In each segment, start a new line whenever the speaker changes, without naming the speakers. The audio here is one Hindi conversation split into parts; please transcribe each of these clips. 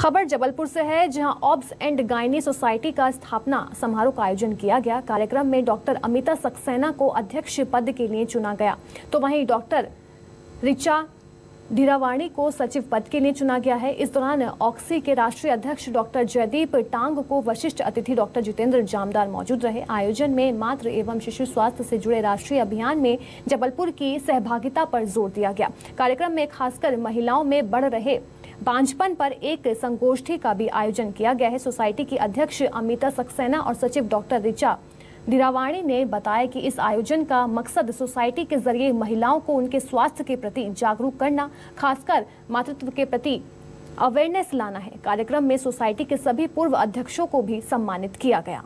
खबर जबलपुर से है, जहां ऑब्स एंड गायनी सोसाइटी का स्थापना समारोह का आयोजन किया गया। कार्यक्रम में डॉक्टर अमिता सक्सेना को अध्यक्ष पद के लिए चुना गया, तो वहीं डॉक्टर ऋचा धीरावाणी को सचिव पद के लिए चुना गया है। इस दौरान ऑक्सी के राष्ट्रीय अध्यक्ष डॉक्टर जयदीप टांग को वरिष्ठ अतिथि डॉक्टर जितेंद्र जामदार मौजूद रहे। आयोजन में मातृ एवं शिशु स्वास्थ्य से जुड़े राष्ट्रीय अभियान में जबलपुर की सहभागिता पर जोर दिया गया। कार्यक्रम में खासकर महिलाओं में बढ़ रहे बांझपन पर एक संगोष्ठी का भी आयोजन किया गया है। सोसाइटी की अध्यक्ष अमिता सक्सेना और सचिव डॉक्टर ऋचा धीरावाणी ने बताया कि इस आयोजन का मकसद सोसाइटी के जरिए महिलाओं को उनके स्वास्थ्य के प्रति जागरूक करना, खासकर मातृत्व के प्रति अवेयरनेस लाना है। कार्यक्रम में सोसाइटी के सभी पूर्व अध्यक्षों को भी सम्मानित किया गया।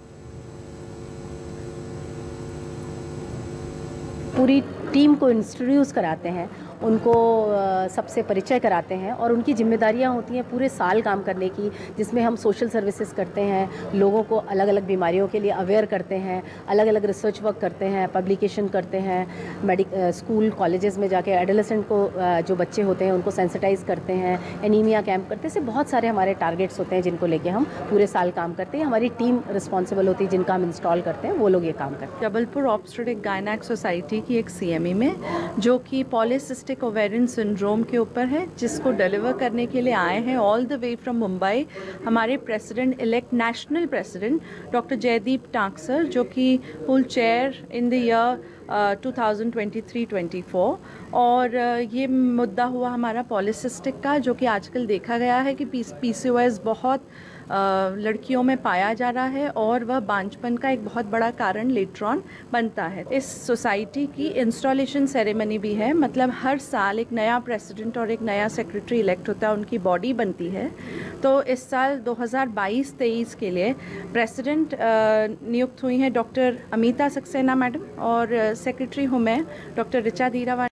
पूरी टीम को इंट्रोड्यूस कराते हैं, उनको सबसे परिचय कराते हैं और उनकी जिम्मेदारियां होती हैं पूरे साल काम करने की, जिसमें हम सोशल सर्विसेज करते हैं, लोगों को अलग अलग बीमारियों के लिए अवेयर करते हैं, अलग अलग रिसर्च वर्क करते हैं, पब्लिकेशन करते हैं, स्कूल कॉलेजेस में जाके एडोलेसेंट को जो बच्चे होते हैं उनको सेंसिटाइज करते हैं, एनीमिया कैंप करते हैं। बहुत सारे हमारे टारगेट्स होते हैं जिनको लेके हम पूरे साल काम करते हैं। हमारी टीम रिस्पॉन्सिबल होती है, जिनका हम इंस्टॉल करते हैं वो लोग ये काम करते हैं।
जबलपुर ऑब्स्टेट्रिक गायनेक सोसाइटी की एक CME में, जो कि पॉलीसिस्टिक ओवेरियन सिंड्रोम के ऊपर है, जिसको डिलीवर करने के लिए आए हैं all the way from Mumbai हमारे president elect, national president doctor Jaideep Tang sir, जो कि full chair in the year 2023-24। और ये मुद्दा हुआ हमारा पॉलीसिस्टिक का, जो कि आजकल देखा गया है कि PCOS बहुत लड़कियों में पाया जा रहा है और वह बांझपन का एक बहुत बड़ा कारण लेटर ऑन बनता है। इस सोसाइटी की इंस्टॉलेशन सेरेमनी भी है, मतलब हर साल एक नया प्रेसिडेंट और एक नया सेक्रेटरी इलेक्ट होता है, उनकी बॉडी बनती है। तो इस साल 2022-23 के लिए प्रेसिडेंट नियुक्त हुई हैं डॉक्टर अमिता सक्सेना मैडम और सेक्रेटरी हूँ मैं, डॉक्टर ऋचा धीरावाणी।